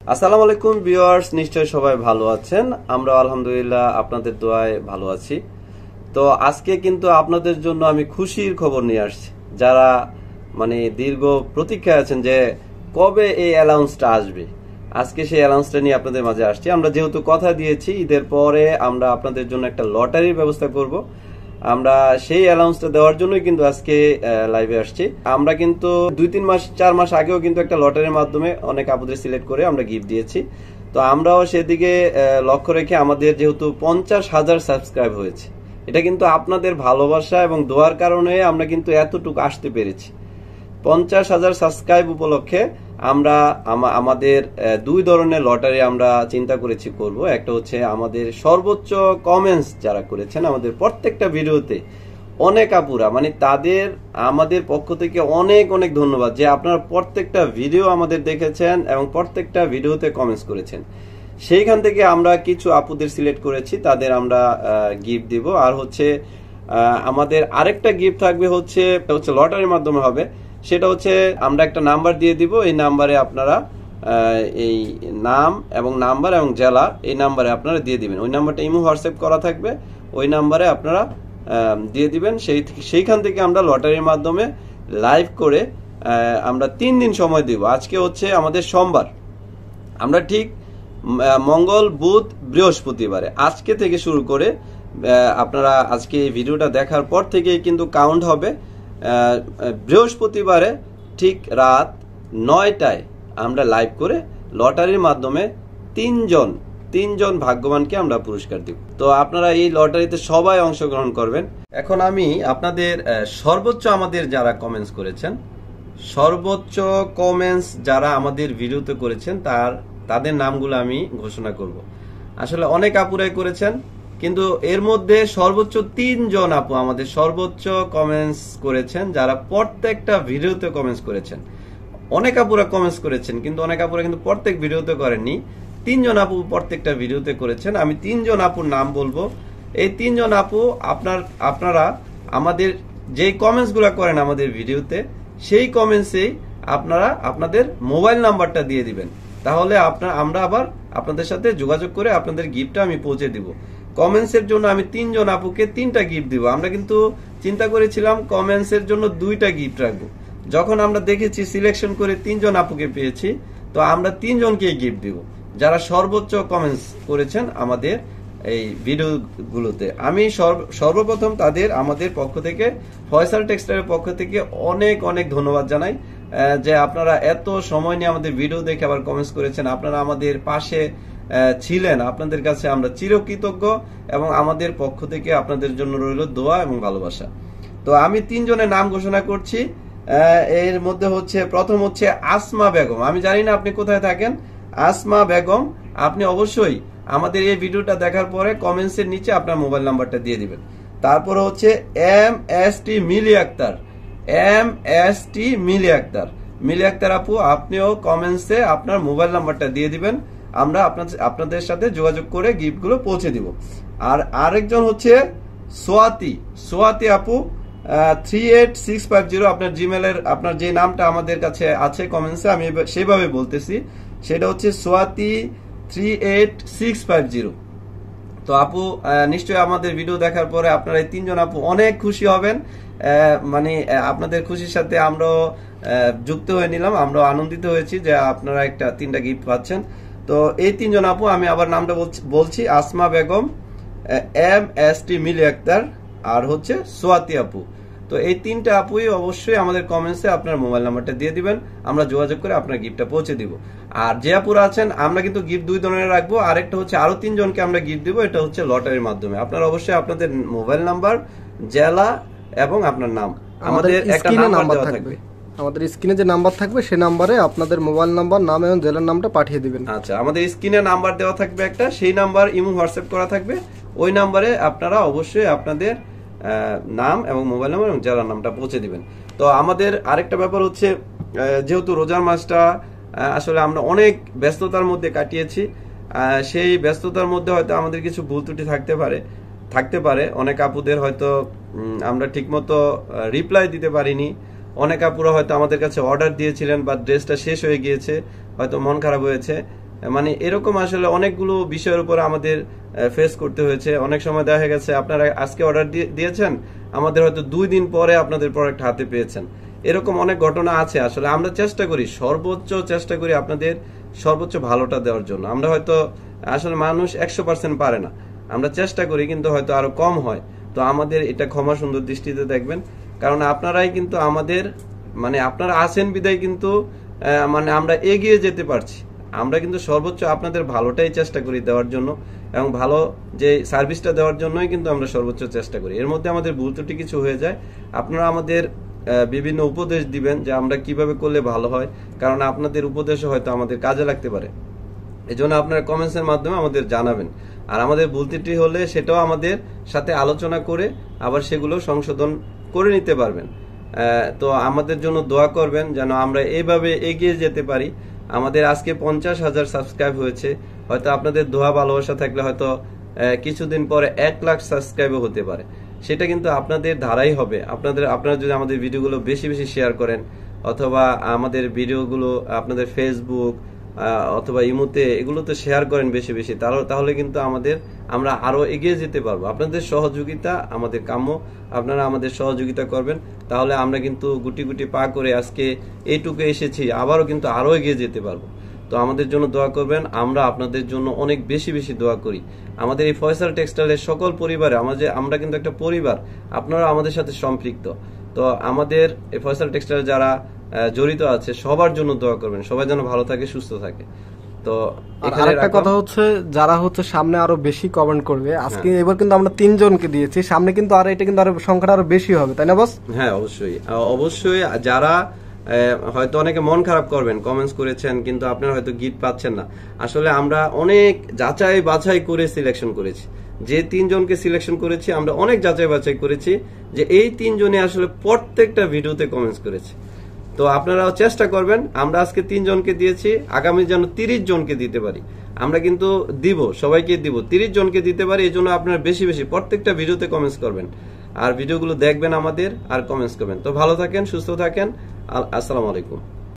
আসসালামু আলাইকুম ভিউয়ার্স, নিশ্চয়ই সবাই ভালো আছেন। আমরা আলহামদুলিল্লাহ আপনাদের দোয়ায় ভালো আছি। তো আজকে কিন্তু আপনাদের জন্য আমি খুশির খবর নিয়ে আসছি। যারা দীর্ঘ প্রতীক্ষায় আছেন যে কবে এই অ্যানাউন্সটা আসবে, আজকে সেই অ্যানাউন্সটা নিয়ে আপনাদের মাঝে আসছি। আমরা যেহেতু কথা দিয়েছি ঈদের পরে আমরা আপনাদের জন্য একটা লটারির ব্যবস্থা করব, আমরা সেই অ্যানাউন্সটা দেওয়ার জন্যই কিন্তু আজকে লাইভে আসছি। আমরা কিন্তু 2-3 মাস 4 মাস আগেও কিন্তু একটা লটারির মাধ্যমে অনেক আপুদের সিলেক্ট করে আমরা গিফট দিয়েছি। তো আমরাও সেদিকে লক্ষ্য রেখে আমাদের যেহেতু 50,000 সাবস্ক্রাইব হয়েছে, এটা কিন্তু আপনাদের ভালোবাসা এবং দোয়ার কারণে আমরা কিন্তু এতটুকু আসতে পেরেছি। 50,000 সাবস্ক্রাইব উপলক্ষে আমরা আমাদের দুই ধরনের লটারি আমরা চিন্তা করেছি করব। একটা হচ্ছে আমাদের সর্বোচ্চ কমেন্টস যারা করেছেন আমাদের প্রত্যেকটা ভিডিওতে, অনেক আপুরা তাদের আমাদের পক্ষ থেকে অনেক অনেক ধন্যবাদ যে আপনারা প্রত্যেকটা ভিডিও আমাদের দেখেছেন এবং প্রত্যেকটা ভিডিওতে কমেন্টস করেছেন। সেইখান থেকে আমরা কিছু আপুদের সিলেক্ট করেছি, তাদের আমরা গিফট দিব। আর হচ্ছে আমাদের আরেকটা গিফট থাকবে, হচ্ছে লটারির মাধ্যমে হবে। সেটা হচ্ছে আমরা একটা নাম্বার দিয়ে দিব, এই নাম্বারে আপনারা এই নাম এবং নাম্বার এবং জেলা এই নাম্বারে আপনারা দিয়ে দিবেন। ওই নাম্বারটা ইমো হোয়াটসঅ্যাপ করা থাকবে, ওই নাম্বারে আপনারা দিয়ে দিবেন। সেইখান থেকে আমরা লটারির মাধ্যমে লাইভ করে আমরা 3 দিন সময় দিব। আজকে হচ্ছে আমাদের সোমবার, আমরা ঠিক মঙ্গল বুধ বৃহস্পতিবারে আজকে থেকে শুরু করে আপনারা আজকে এই ভিডিওটা দেখার পর থেকে কিন্তু কাউন্ট হবে। বৃহস্পতিবারে ঠিক রাত 9টায় আমরা লাইভ করে লটারির মাধ্যমে তিনজন ভাগ্যবানকে আমরা পুরস্কার দিব। তো আপনারা এই লটারিতে সবাই অংশগ্রহণ করবেন। এখন আমি আপনাদের সর্বোচ্চ আমাদের যারা কমেন্টস করেছেন, সর্বোচ্চ কমেন্টস যারা আমাদের ভিডিওতে করেছেন তাদের নামগুলো আমি ঘোষণা করব। আসলে অনেক আপুরাই করেছেন, কিন্তু এর মধ্যে সর্বোচ্চ 3 জন আপু আমাদের সর্বোচ্চ কমেন্টস করেছেন, যারা প্রত্যেকটা ভিডিওতে কমেন্টস করেছেন। অনেক আপুরা কমেন্টস করেছেন, কিন্তু অনেক আপুরা কিন্তু প্রত্যেক ভিডিওতে করেননি। 3 জন আপু প্রত্যেকটা ভিডিওতে করেছেন। আমি 3 জন আপুর নাম বলবো। এই 3 জন আপু আপনারা আমাদের যেই কমেন্টস গুলা করেন আমাদের ভিডিওতে, সেই কমেন্টসেই আপনারা আপনাদের মোবাইল নাম্বারটা দিয়ে দিবেন। তাহলে আমরা আবার আপনাদের সাথে যোগাযোগ করে আপনাদের গিফটটা আমি পৌঁছে দিব। কমেন্টসের জন্য আমি 3 জন আপুকে 3টা গিফট দিব। আমরা কিন্তু চিন্তা করেছিলাম কমেন্টসের জন্য 2টা গিফট রাখবো। যখন আমরা দেখেছি সিলেকশন করে 3 জন আপুকে পেয়েছি, তো আমরা 3 জনকে গিফট দিব যারা সর্বোচ্চ কমেন্টস করেছেন আমাদের এই ভিডিওগুলোতে। আমি সর্বপ্রথম তাদের আমাদের পক্ষ থেকে, ফয়সাল টেক্সটাইলের পক্ষ থেকে অনেক অনেক ধন্যবাদ জানাই যে আপনারা এত সময় নিয়ে আমাদের ভিডিও দেখে আবার কমেন্টস করেছেন। আপনারা আমাদের পাশে ছিলেন, আপনাদের কাছে আমরা চিরকৃতজ্ঞ এবং আমাদের পক্ষ থেকে আপনাদের জন্য রইল দোয়া এবং ভালোবাসা। তো আমি 3 জনের নাম ঘোষণা করছি। এর মধ্যে হচ্ছে প্রথম হচ্ছে আসমা বেগম। আমি জানি না আপনি কোথায় থাকেন। আসমা বেগম, আপনি অবশ্যই আমাদের এই ভিডিওটা দেখার পরে কমেন্টসের নিচে আপনার মোবাইল নাম্বারটা দিয়ে দিবেন। তারপরে হচ্ছে MST মিলি আক্তার। মিলি আক্তার আপু, আপনিও কমেন্টসে আপনার মোবাইল নাম্বারটা দিয়ে দিবেন। আমরা আপনাদের সাথে যোগাযোগ করে গিফটগুলো পৌঁছে দিব। আর আরেকজন হচ্ছে সোয়াতি আপু, 38650। আপনার জিমেলের আপনার যে নামটা আমাদের কাছে আছে কমেন্টসে, আমি সেভাবে বলতেছি, সেটা হচ্ছে সোয়াতি 38650। তো আপু নিশ্চয়ই আমাদের ভিডিও দেখার পরে আপনারা এই 3 জন আপু অনেক খুশি হবেন। আপনাদের খুশির সাথে আমরাও যুক্ত হয়ে নিলাম, আমরাও আনন্দিত হয়েছি যে আপনারা 3টা গিফট পাচ্ছেন। তো এই 3 জন আপু, আমি আবার নামটা বলছি, আসমা বেগম, MST মিলি আক্তার আর হচ্ছে সোয়াতি আপু। তো এই 3টা আপুই অবশ্যই আমাদের কমেন্টসে আপনার মোবাইল নাম্বারটা দিয়ে দিবেন, আমরা যোগাযোগ করে আপনার গিফটটা পৌঁছে দিব। আর যে আপুরা আছেন, আমরা কিন্তু গিফট 2 ধরনের রাখবো। আরেকটা হচ্ছে আরো 3 জনকে আমরা গিফট দিব, এটা হচ্ছে লটারির মাধ্যমে। আপনারা অবশ্যই আপনাদের মোবাইল নাম্বার, জেলা এবং আপনার নাম আমাদের একটা নাম্বার থাকবে। আমাদের স্ক্রিনে যে নাম্বার থাকবে সেই নাম্বারে আপনাদের মোবাইল নাম্বার, নাম এবং জেলার নামটা পাঠিয়ে দিবেন। আচ্ছা, আমাদের স্ক্রিনে নাম্বার দেওয়া থাকবে একটা, সেই নাম্বার ইমো হোয়াটসঅ্যাপ করা থাকবে। ওই নাম্বারে আপনারা অবশ্যই আপনাদের নাম এবং মোবাইল নাম্বার এবং জেলার নামটা পৌঁছে দিবেন। তো আমাদের আরেকটা ব্যাপার হচ্ছে, যেহেতু রোজার মাসটা আসলে আমরা অনেক ব্যস্ততার মধ্যে কাটিয়েছি, সেই ব্যস্ততার মধ্যে হয়তো আমাদের কিছু ভুল ত্রুটি থাকতে পারে। অনেক আপুদের হয়তো আমরা ঠিকমতো রিপ্লাই দিতে পারিনি। অনেক আপুরা হয়তো আমাদের কাছে অর্ডার দিয়েছিলেন, বা ড্রেসটা শেষ হয়ে গিয়েছে, হয়তো মন খারাপ হয়েছে। মানে এরকম আসলে অনেকগুলো বিষয়ের উপর আমাদের ফেস করতে হয়েছে। অনেক সময় দেখা গেছে আপনারা আজকে অর্ডার দিয়েছেন, আমাদের হয়তো 2 দিন পরে আপনাদের প্রোডাক্ট হাতে পেয়েছেন। এরকম অনেক ঘটনা আছে। আসলে আমরা চেষ্টা করি, সর্বোচ্চ চেষ্টা করি আপনাদের সর্বোচ্চ ভালোটা দেওয়ার জন্য। আমরা হয়তো আসলে মানুষ 100% পারে না, আমরা চেষ্টা করি, কিন্তু হয়তো আরো কম হয়। তো আমাদের এটা ক্ষমা সুন্দর দৃষ্টিতে দেখবেন, কারণ আপনারাই কিন্তু আমাদের, মানে আপনারা আছেন বিদায় কিন্তু মানে আমরা এগিয়ে যেতে পারছি। আমরা কিন্তু সর্বোচ্চ আপনাদের ভালোটাই চেষ্টা করি দেওয়ার জন্য, এবং ভালো যে সার্ভিসটা দেওয়ার জন্যই কিন্তু আমরা সর্বোচ্চ চেষ্টা করি। এর মধ্যে আমাদের ভুল ত্রুটি কিছু হয়ে যায়, আপনারা আমাদের বিভিন্ন উপদেশ দিবেন যে আমরা কিভাবে করলে ভালো হয়, কারণ আপনাদের উপদেশও হয়তো আমাদের কাজে লাগতে পারে। এই জন্য আপনারা কমেন্টসের মাধ্যমে আমাদের জানাবেন, আর আমাদের ভুল ত্রুটি হলে সেটাও আমাদের সাথে আলোচনা করে আবার সেগুলো সংশোধন করে নিতে পারবেন। তো আমাদের জন্য দোয়া করবেন যেন আমরা এইভাবে এগিয়ে যেতে পারি। আমাদের আজকে 50,000 সাবস্ক্রাইব হয়েছে, হয়তো আপনাদের দোয়া ভালোবাসা থাকলে হয়তো কিছুদিন পরে 1 লাখ সাবস্ক্রাইবও হতে পারে। সেটা কিন্তু আপনাদের ধারাই হবে। আপনারা যদি আমাদের ভিডিওগুলো বেশি বেশি শেয়ার করেন, অথবা আমাদের ভিডিওগুলো আপনাদের ফেসবুক অথবা ইমোতে এগুলোতে শেয়ার করেন বেশি বেশি, তাহলে কিন্তু আমরা আরো এগিয়ে যেতে পারবো। আপনাদের সহযোগিতা আমাদের কাম্য, আপনারা আমাদের সহযোগিতা করবেন, তাহলে আমরা কিন্তু গুটি গুটি পা করে আজকে এইটুকু এসেছি, আবারও কিন্তু আরো এগিয়ে যেতে পারবো। তো আমাদের জন্য দোয়া করবেন, আমরা আপনাদের জন্য অনেক বেশি বেশি দোয়া করি। আমাদের এই ফয়সাল টেক্সটাইলের সকল পরিবারে আমরা কিন্তু একটা পরিবার, আপনারা আমাদের সাথে সম্পৃক্ত। তো আমাদের এই ফয়সাল টেক্সটাইল যারা জড়িত আছে সবার জন্য দোয়া করবেন, সবাই যেন ভালো থাকে, সুস্থ থাকে। তো এখানে একটা কথা হচ্ছে, যারা হচ্ছে সামনে আরো বেশি কমেন্ট করবে, আজকে এবার কিন্তু আমরা 3 জনকে দিয়েছি, সামনে কিন্তু আর এটা কিন্তু আরো সংখ্যাটা আরো বেশি হবে, তাই না বস? হ্যাঁ, অবশ্যই অবশ্যই। যারা হয়তো অনেকে মন খারাপ করবেন, কমেন্টস করেছেন কিন্তু আপনারা হয়তো গিফট পাচ্ছেন না। আসলে আমরা অনেক যাচাই বাছাই করে সিলেকশন করেছি। যে 3 জনকে সিলেকশন করেছি আমরা অনেক যাচাই বাছাই করেছি, যে এই 3 জনে আসলে প্রত্যেকটা ভিডিওতে কমেন্টস করেছে। তো আপনারাও চেষ্টা করবেন, আমরা আজকে 3 জনকে দিয়েছি, আগামী যেন 30 জনকে দিতে পারি। আমরা কিন্তু দিব, সবাইকে দিব, 30 জনকে দিতে পারি। এই জন্য আপনারা বেশি বেশি প্রত্যেকটা ভিডিওতে কমেন্টস করবেন, আর ভিডিওগুলো দেখবেন আমাদের, আর কমেন্টস করবেন। তো ভালো থাকেন, সুস্থ থাকেন, আসসালামু আলাইকুম।